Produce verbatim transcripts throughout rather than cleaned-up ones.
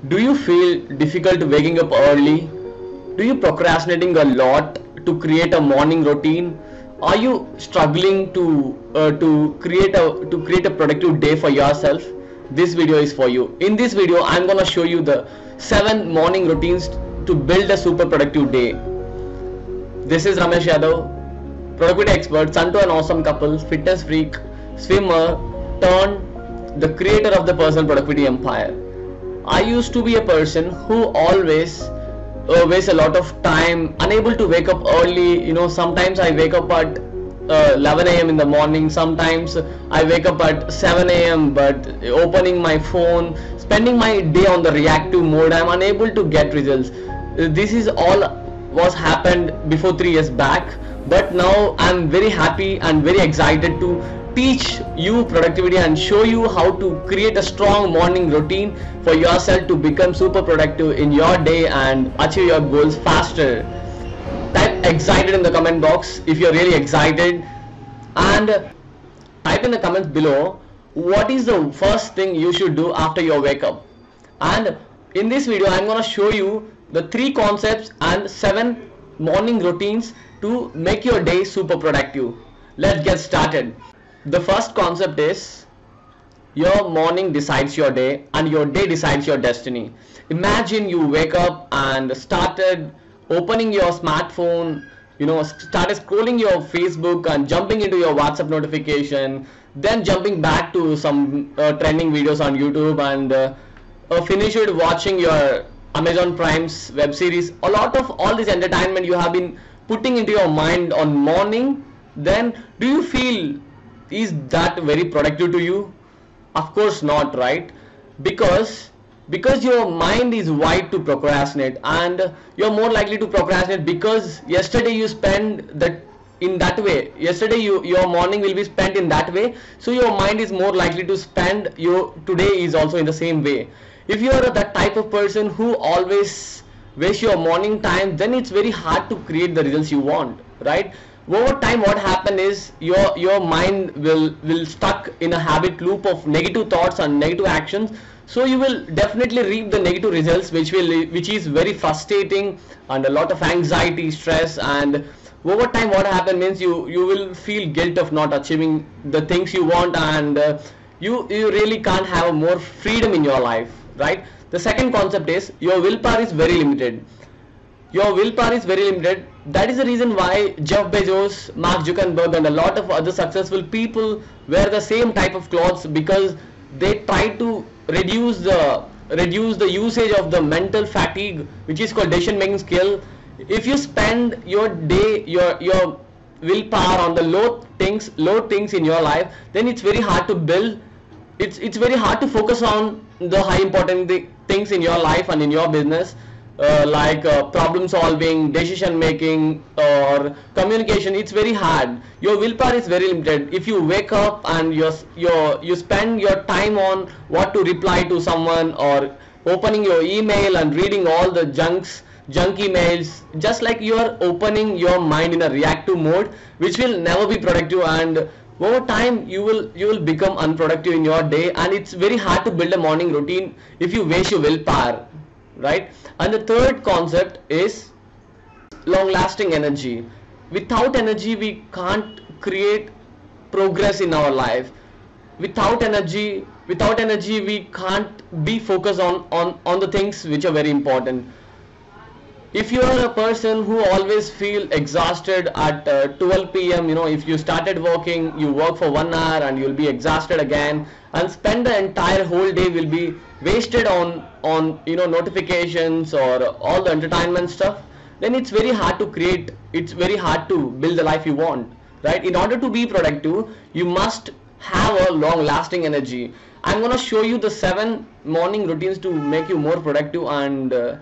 Do you feel difficult waking up early? Do you procrastinating a lot to create a morning routine? Are you struggling to uh, to create a to create a productive day for yourself? This video is for you. In this video, I'm gonna show you the seven morning routines to build a super productive day. This is Ramesh Yadav, productivity expert, son to an awesome couple, fitness freak, swimmer, turned the creator of the personal productivity empire. I used to be a person who always uh, wastes a lot of time, unable to wake up early. You know, sometimes I wake up at uh, eleven a m in the morning. Sometimes I wake up at seven a m But opening my phone, spending my day on the reactive mode, I'm unable to get results. Uh, This is all was happened before three years back, but now I'm very happy and very excited to teach you productivity and show you how to create a strong morning routine for yourself to become super productive in your day and achieve your goals faster. Type excited in the comment box if you're really excited, and type in the comments below what is the first thing you should do after your wake up. And in this video I'm going to show you the three concepts and seven morning routines to make your day super productive. Let's get started. The first concept is your morning decides your day and your day decides your destiny. Imagine you wake up and started opening your smartphone, you know, started scrolling your Facebook and jumping into your WhatsApp notification, then jumping back to some uh, trending videos on YouTube, and uh, uh, finished watching your Amazon Prime's web series. A lot of all this entertainment you have been putting into your mind on morning. Then do you feel is that very productive to you? Of course not, right? Because because your mind is wired to procrastinate, and you're more likely to procrastinate because yesterday you spent that in that way. Yesterday you your morning will be spent in that way, so your mind is more likely to spend your today is also in the same way. If you are that type of person who always waste your morning time, then it's very hard to create the results you want, right? Over time what happen is your your mind will will stuck in a habit loop of negative thoughts and negative actions, so you will definitely reap the negative results, which will which is very frustrating and a lot of anxiety, stress. And over time what happen means you you will feel guilt of not achieving the things you want, and uh, you you really can't have more freedom in your life, right? The second concept is your willpower is very limited. Your willpower is very limited. That is the reason why Jeff Bezos, Mark Zuckerberg, and a lot of other successful people wear the same type of clothes, because they try to reduce the reduce the usage of the mental fatigue, which is called decision making skill. If you spend your day your your willpower on the low things low things in your life, then it's very hard to build. It's it's very hard to focus on the high important th things in your life and in your business, uh, like uh, problem solving, decision making, or communication. It's very hard. Your willpower is very limited. If you wake up and you you you spend your time on what to reply to someone, or opening your email and reading all the junks junk emails, just like you are opening your mind in a reactive mode, which will never be productive, and over time you will you will become unproductive in your day, and it's very hard to build a morning routine if you waste your willpower, right? And the third concept is long lasting energy. Without energy we can't create progress in our life. Without energy without energy we can't be focused on on on the things which are very important. If you are a person who always feel exhausted at uh, twelve p m, you know, if you started working, you work for one hour and you'll be exhausted again, and spend the entire whole day will be wasted on on you know notifications or all the entertainment stuff, then it's very hard to create. It's very hard to build the life you want, right? In order to be productive, you must have a long lasting energy. I'm gonna show you the seven morning routines to make you more productive, and uh,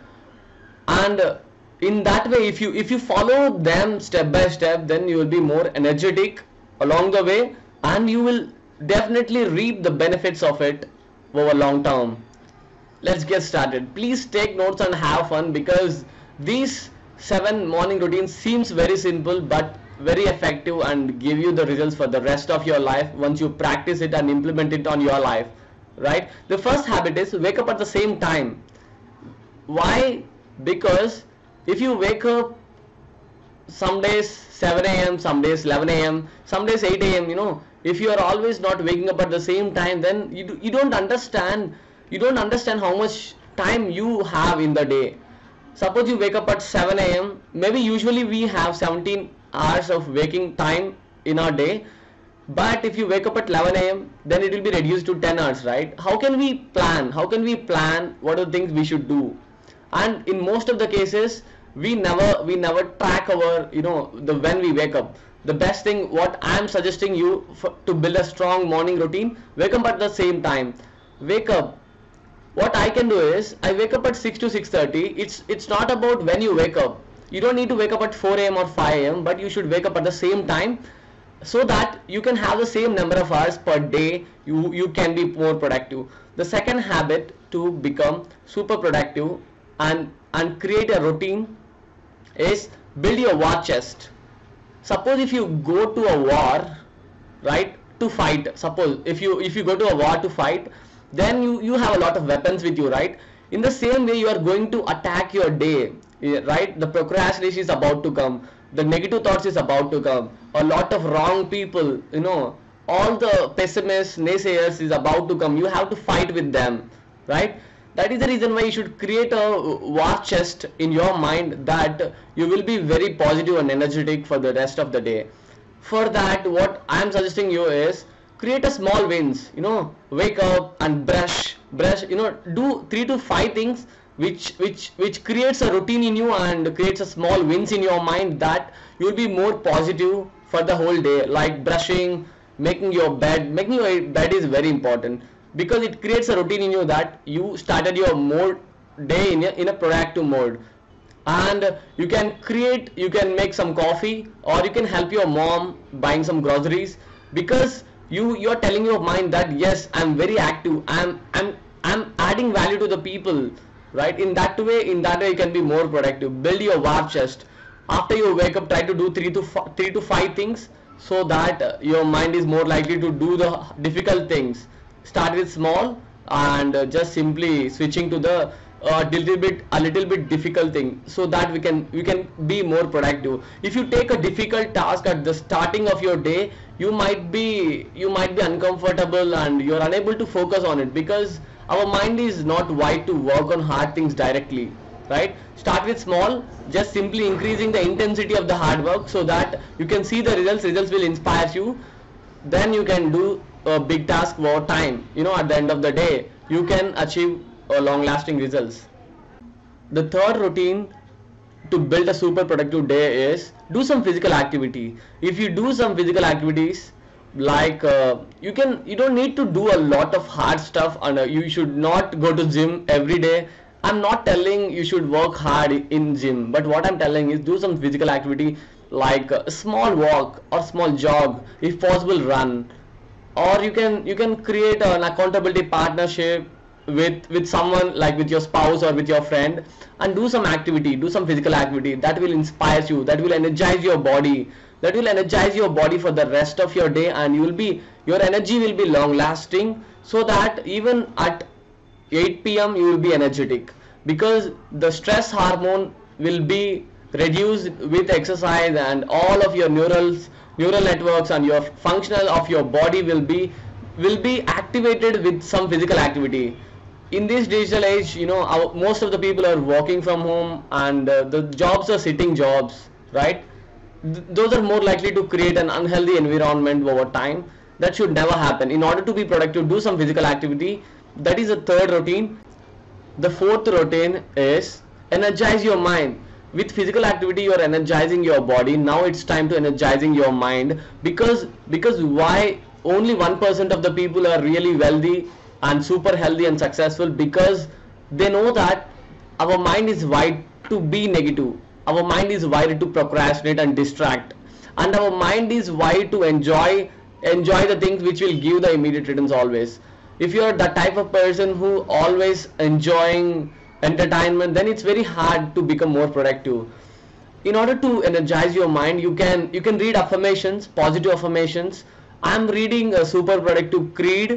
and uh, in that way, if you if you follow them step by step, then you will be more energetic along the way, and you will definitely reap the benefits of it over long term. Let's get started. Please take notes and have fun, because these seven morning routines seems very simple but very effective and give you the results for the rest of your life once you practice it and implement it on your life, right? The first habit is wake up at the same time. Why? Because if you wake up some days seven a m, some days eleven a m, some days eight a m, you know, if you are always not waking up at the same time, then you, do, you don't understand, you don't understand how much time you have in the day. Suppose you wake up at seven a m, maybe usually we have seventeen hours of waking time in our day, but if you wake up at eleven a m, then it will be reduced to ten hours, right? How can we plan? How can we plan what are the things we should do? And in most of the cases, we never we never track our, you know, the when we wake up. The best thing what I am suggesting you for, to build a strong morning routine, wake up at the same time. Wake up. What I can do is I wake up at six to six thirty. It's it's not about when you wake up. You don't need to wake up at four a m or five a m, but you should wake up at the same time, so that you can have the same number of hours per day. You you can be more productive. The second habit to become super productive and and create a routine is build your war chest. Suppose if you go to a war, right, to fight, suppose if you if you go to a war to fight, then you you have a lot of weapons with you, right? In the same way, you are going to attack your day, right? The procrastination is about to come, the negative thoughts is about to come, a lot of wrong people, you know, all the pessimists, naysayers is about to come. You have to fight with them, right? That is the reason why you should create a war chest in your mind, that you will be very positive and energetic for the rest of the day. For that, what I am suggesting you is create a small wins, you know, wake up and brush, brush, you know, do three to five things which which which creates a routine in you and creates a small wins in your mind, that you will be more positive for the whole day. Like brushing, making your bed. Making your bed is very important, because it creates a routine in you that you started your mode day in a, in a proactive mode. And you can create, you can make some coffee, or you can help your mom buying some groceries, because you you're telling your mind that yes, I'm very active, i'm i'm i'm adding value to the people, right? In that way, in that way you can be more productive. Build your war chest. After you wake up, try to do three to f- three to five things, so that uh, your mind is more likely to do the difficult things. Start with small, and uh, just simply switching to the uh, little bit a little bit difficult thing, so that we can we can be more productive. If you take a difficult task at the starting of your day, you might be you might be uncomfortable and you're unable to focus on it, because our mind is not wired to work on hard things directly, right? Start with small, just simply increasing the intensity of the hard work, so that you can see the results. Results will inspire you. Then you can do a big task over time. You know, at the end of the day, you can achieve uh, long lasting results. The third routine to build a super productive day is do some physical activity. If you do some physical activities, like uh, you can you don't need to do a lot of hard stuff, and uh, you should not go to gym every day. I'm not telling you should work hard in gym, but what I'm telling is do some physical activity, like a small walk or small jog, if possible run. Or you can you can create an accountability partnership with with someone, like with your spouse or with your friend, and do some activity, do some physical activity that will inspire you, that will energize your body, that will energize your body for the rest of your day, and you will be your energy will be long lasting, so that even at eight p m you will be energetic, because the stress hormone will be reduced with exercise, and all of your neurals neural networks and your functional of your body will be will be activated with some physical activity. In this digital age, you know, our, most of the people are working from home, and uh, the jobs are sitting jobs, right? Th- those are more likely to create an unhealthy environment over time. That should never happen. In order to be productive, do some physical activity. That is the third routine. The fourth routine is energize your mind. With physical activity, you are energizing your body. Now it's time to energizing your mind, because because why only one percent of the people are really wealthy and super healthy and successful? Because they know that our mind is wired to be negative. Our mind is wired to procrastinate and distract, and our mind is wired to enjoy enjoy the things which will give the immediate returns always. If you are the type of person who always enjoying entertainment, then it's very hard to become more productive. In order to energize your mind, you can you can read affirmations, positive affirmations. I'm reading a super productive creed,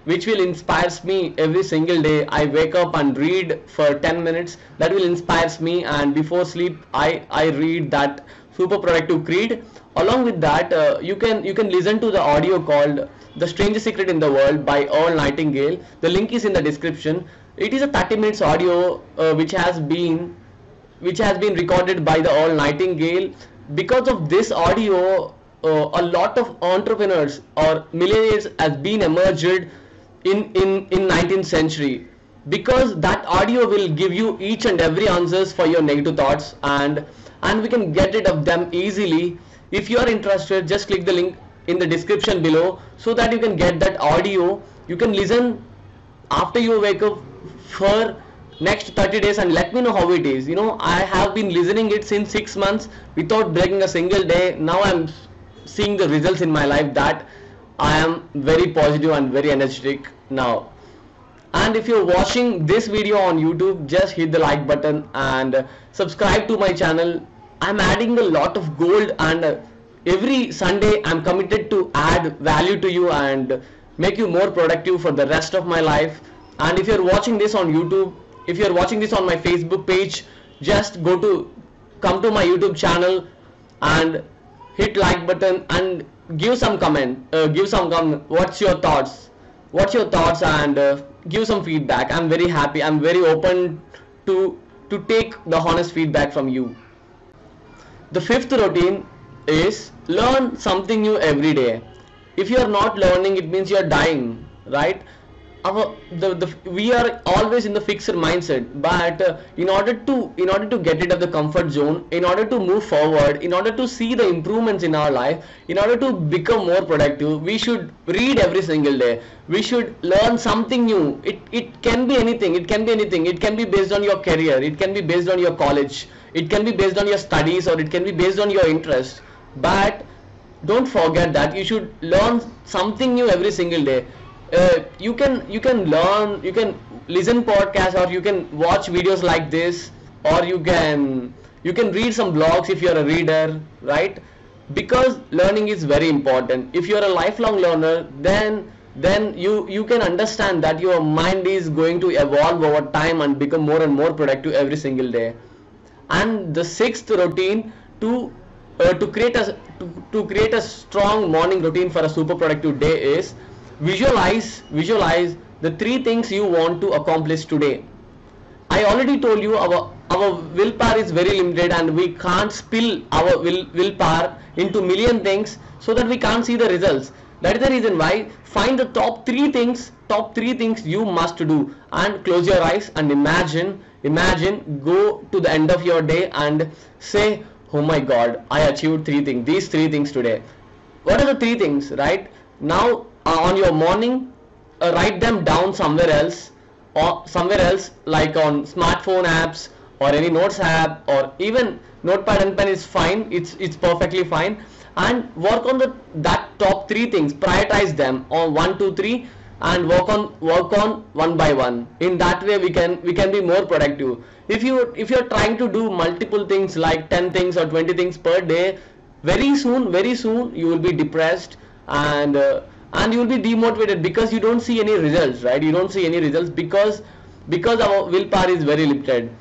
which will inspires me every single day. I wake up and read for ten minutes. That will inspires me, and before sleep I I read that super productive creed. Along with that, uh, you can you can listen to the audio called The Strangest Secret in the World by Earl Nightingale. The link is in the description. It is a thirty minutes audio uh, which has been which has been recorded by the Earl Nightingale. Because of this audio, uh, a lot of entrepreneurs or millionaires has been emerged in in in nineteenth century, because that audio will give you each and every answers for your negative thoughts, and and we can get rid of them easily. If you are interested, just click the link in the description below so that you can get that audio. You can listen after you wake up for next thirty days and let me know how it is. You know, I have been listening it since six months without breaking a single day. Now I'm seeing the results in my life that I am very positive and very energetic now. And if you're watching this video on YouTube, just hit the like button and subscribe to my channel. I'm adding a lot of gold, and every Sunday I'm committed to add value to you and make you more productive for the rest of my life. And if you're watching this on YouTube, if you're watching this on my Facebook page, just go to come to my YouTube channel and hit like button and give some comment, uh, give some comment. What's your thoughts? What's your thoughts? And uh, give some feedback. I'm very happy. I'm very open to to take the honest feedback from you. The fifth routine is learn something new every day. If you are not learning, it means you are dying, right? Our, the, the we are always in the fixed mindset, but uh, in order to in order to get rid of the comfort zone, in order to move forward, in order to see the improvements in our life, in order to become more productive, we should read every single day. We should learn something new. It it can be anything. It can be anything. It can be based on your career. It can be based on your college. It can be based on your studies, or it can be based on your interest. But don't forget that you should learn something new every single day. Uh, you can you can learn, you can listen podcasts, or you can watch videos like this, or you can you can read some blogs if you're a reader, right? Because learning is very important. If you're a lifelong learner, then then you you can understand that your mind is going to evolve over time and become more and more productive every single day. And the sixth routine to uh, to create a to, to create a strong morning routine for a super productive day is visualize visualize the three things you want to accomplish today. I already told you our our willpower is very limited, and we can't spill our will willpower into million things so that we can't see the results. That is the reason why find the top three things top three things you must do, and close your eyes and imagine imagine go to the end of your day and say, oh my god, I achieved three things these three things today. What are the three things? Right now, uh, on your morning, uh, write them down somewhere else, or somewhere else like on smartphone apps or any notes app, or even notepad and pen is fine. It's it's perfectly fine. And work on the that top three things, prioritize them on one two three, and work on work on one by one. In that way we can we can be more productive. If you if you're trying to do multiple things like ten things or twenty things per day, very soon very soon you will be depressed, and uh, and you will be demotivated because you don't see any results, right? You don't see any results because because our willpower is very limited.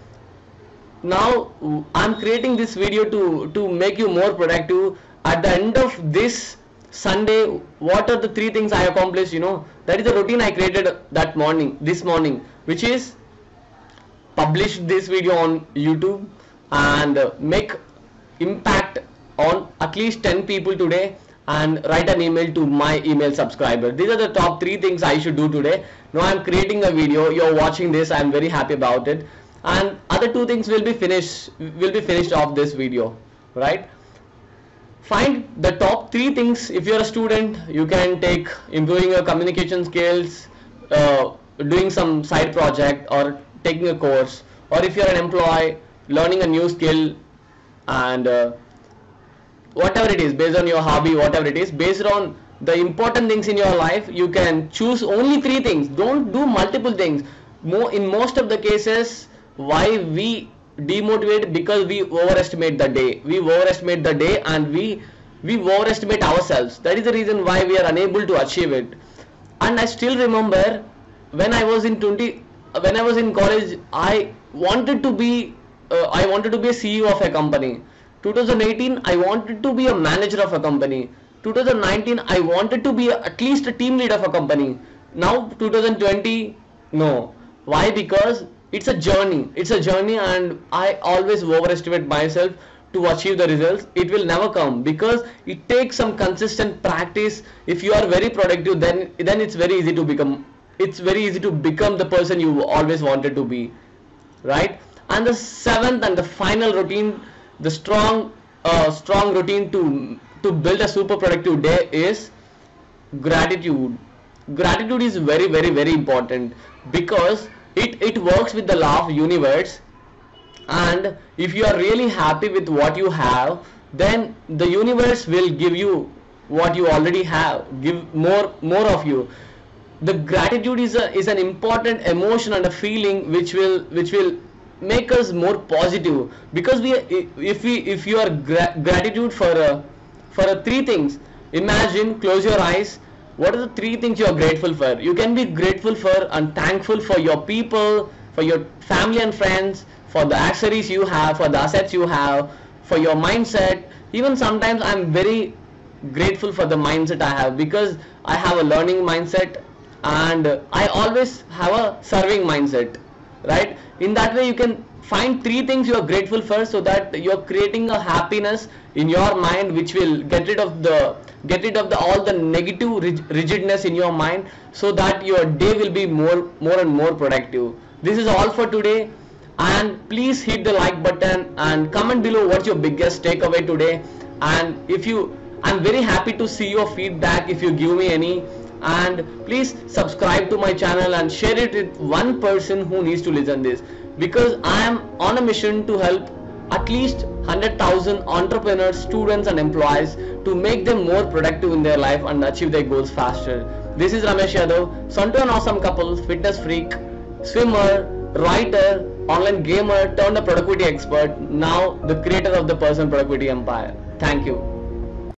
Now I'm creating this video to to make you more productive. At the end of this Sunday, what are the three things I accomplished? You know, that is the routine I created that morning this morning, which is publish this video on YouTube and uh, make impact on at least ten people today, and write an email to my email subscriber. These are the top three things I should do today. Now I'm creating a video, you're watching this, I'm very happy about it, and other two things will be finished will be finished off this video, right? Find the top three things. If you're a student, you can take improving your communication skills, uh, doing some side project, or taking a course, or if you're an employee, learning a new skill, and uh, whatever it is, based on your hobby, whatever it is, based on the important things in your life, you can choose only three things. Don't do multiple things. More in most of the cases, why we demotivate, because we overestimate the day we overestimate the day and we we overestimate ourselves. That is the reason why we are unable to achieve it. And I still remember when I was in twenty, when I was in college, I wanted to be, uh, I wanted to be a C E O of a company. twenty eighteen, I wanted to be a manager of a company. twenty nineteen, I wanted to be a, at least a team lead of a company. Now twenty twenty, no. Why? Because it's a journey. It's a journey, and I always overestimate myself to achieve the results. It will never come because it takes some consistent practice. If you are very productive, then then it's very easy to become. It's very easy to become the person you always wanted to be, right? And the seventh and the final routine, the strong, uh, strong routine to to build a super productive day is gratitude. Gratitude is very very very important because it it works with the law of universe. And if you are really happy with what you have, then the universe will give you what you already have, give more more of you. The gratitude is a is an important emotion and a feeling which will which will make us more positive, because we if we if you are gra gratitude for a, for a three things. Imagine, close your eyes. What are the three things you are grateful for? You can be grateful for and thankful for your people, for your family and friends, for the accessories you have, for the assets you have, for your mindset. Even sometimes I'm very grateful for the mindset I have, because I have a learning mindset and I always have a serving mindset, right? In that way you can find three things you are grateful for, so that you're creating a happiness in your mind which will get rid of the get rid of the all the negative rigidness in your mind, so that your day will be more more and more productive. This is all for today, and please hit the like button and comment below what's your biggest takeaway today. And if you I'm very happy to see your feedback if you give me any. And please subscribe to my channel and share it with one person who needs to listen this, because I am on a mission to help at least one hundred thousand entrepreneurs, students and employees to make them more productive in their life and achieve their goals faster. This is Ramesh Yadav, son to an awesome couple, fitness freak, swimmer, writer, online gamer turned a productivity expert, now the creator of the Personal Productivity Empire. Thank you.